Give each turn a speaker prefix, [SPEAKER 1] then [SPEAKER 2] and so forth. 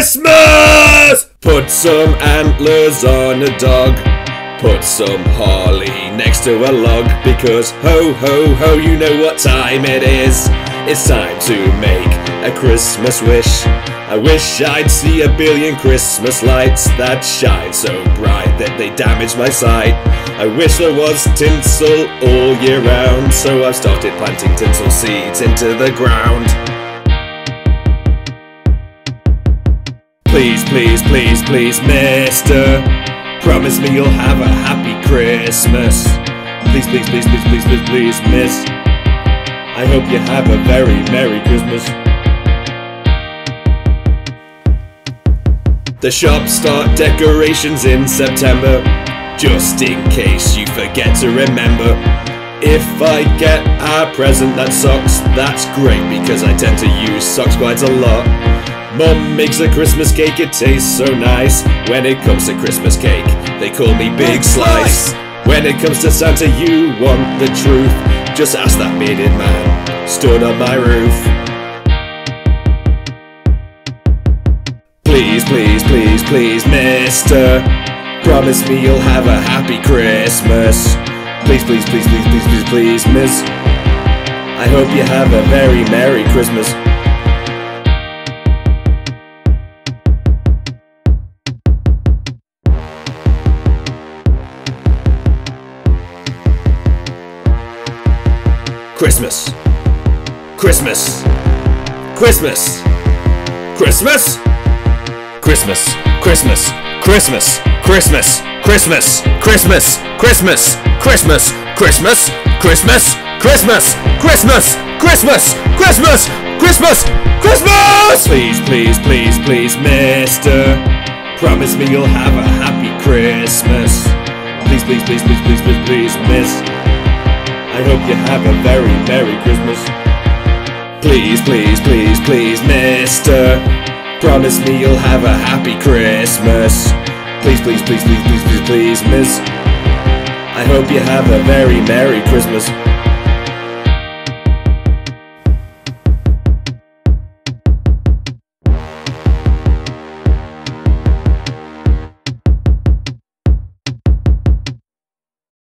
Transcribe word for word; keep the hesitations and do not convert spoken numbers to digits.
[SPEAKER 1] Christmas! Put some antlers on a dog. Put some holly next to a log, because ho ho ho, you know what time it is. It's time to make a Christmas wish. I wish I'd see a billion Christmas lights that shine so bright that they damage my sight. I wish there was tinsel all year round, so I've started planting tinsel seeds into the ground. Please, please, please, please, mister, promise me you'll have a happy Christmas. Please, please, please, please, please, please, please, miss, I hope you have a very Merry Christmas. The shops start decorations in September, just in case you forget to remember. If I get a present that sucks, that's great, because I tend to use socks quite a lot. Mum makes a Christmas cake, it tastes so nice. When it comes to Christmas cake, they call me Big Slice. When it comes to Santa, you want the truth, just ask that bearded man stood on my roof. Please, please, please, please, mister, promise me you'll have a happy Christmas. Please, please, please, please, please, please, please, miss, I hope you have a very Merry Christmas. Christmas, Christmas, Christmas, Christmas, Christmas, Christmas, Christmas, Christmas, Christmas, Christmas, Christmas, Christmas, Christmas, Christmas, Christmas, Christmas, Christmas, Christmas, Christmas, Christmas. Please, please, please, please, mister, promise me you'll have a happy Christmas. Please, please, please, please, please, please, please, miss, I hope you have a very Merry Christmas. Please, please, please, please, mister, promise me you'll have a happy Christmas. Please, please, please, please, please, please, please, miss, I hope you have a very Merry Christmas.